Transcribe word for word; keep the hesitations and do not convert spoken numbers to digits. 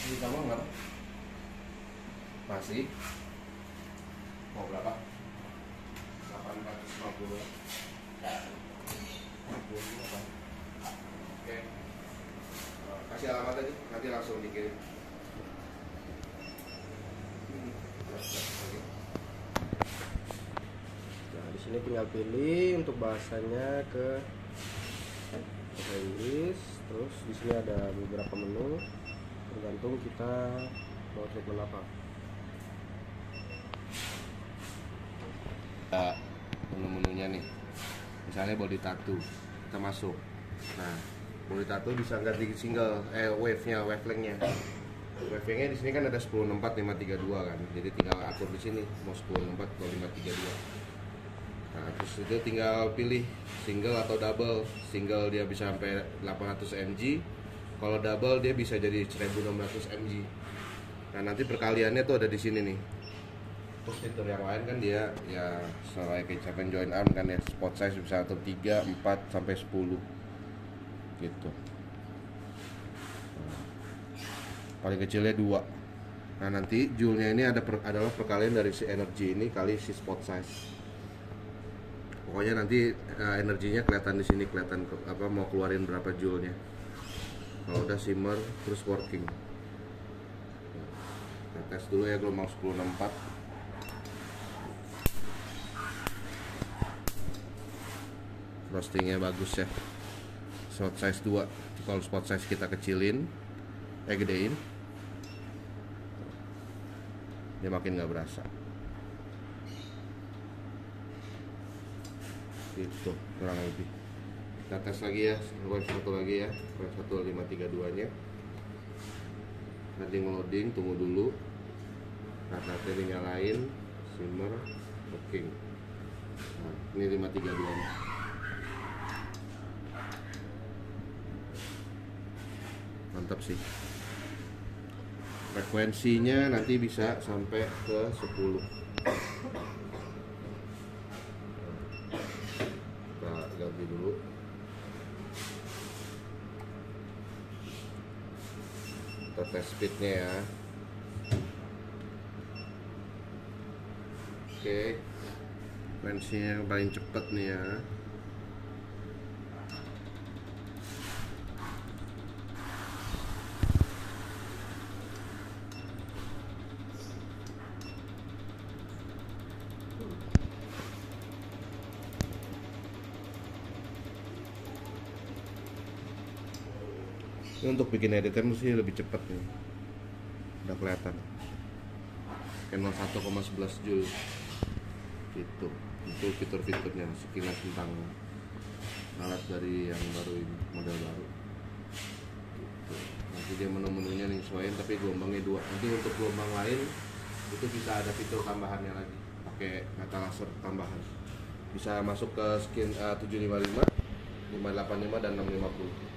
Ini kamu nggak? Masih? Mau berapa? delapan ratus lima puluh. Oke. Kasih alamat aja, nanti langsung dikirim. Nah, di sini tinggal pilih untuk bahasanya ke bahasa Inggris. Terus di sini ada beberapa menu, tergantung kita mau treatment apa. Uh, menu-menunya nih, misalnya body tattoo, kita masuk. Nah, body tattoo bisa ganti single, eh wave-nya, wavelength-nya. Wavelength-nya di sini kan ada sepuluh enam empat lima tiga dua kan, jadi tinggal atur di sini mau sepuluh enam empat atau lima tiga dua. Nah, terus itu tinggal pilih single atau double. Single dia bisa sampai delapan ratus mg, kalau double dia bisa jadi seribu enam ratus mg. Nah, nanti perkaliannya tuh ada di sini nih. Terus fitur yang lain kan dia ya selain kayak capek joint arm kan ya, spot size bisa atur tiga, empat sampai sepuluh gitu. Nah, paling kecilnya dua. Nah, nanti joule-nya ini ada per, adalah perkalian dari si energi ini kali si spot size. Pokoknya nanti uh, energinya kelihatan di sini, kelihatan ke, apa mau keluarin berapa joule-nya. Kalau udah simmer terus working. Nah, tes dulu ya gelombang sepuluh enam empat. Roastingnya bagus ya, spot size dua. Kalau spot size kita kecilin, eh gedein, dia makin nggak berasa. Itu kurang lebih. Kita tes lagi ya, wave satu lagi ya, wave satu lima tiga dua nya. Nanti ngeloading, tunggu dulu. Nah, nanti dinyalain, simmer, working. Nah, ini lima tiga dua nya. Mantap sih. Frekuensinya nanti bisa sampai ke sepuluh. Kita ganti dulu. Kita tes speednya ya. Oke, frekuensinya yang paling cepat nih ya. Ini untuk bikin editor mesti lebih cepat nih, udah kelihatan nol satu koma sebelas joule gitu. Itu fitur-fiturnya sekilas tentang alat dari yang baru ini, model baru gitu. Nanti dia menu-menunya nih sesuaiin, tapi gelombangnya dua. Nanti untuk gelombang lain itu bisa ada fitur tambahannya lagi, pakai mata laser tambahan, bisa masuk ke skin uh, tujuh lima lima, lima delapan lima dan enam lima puluh.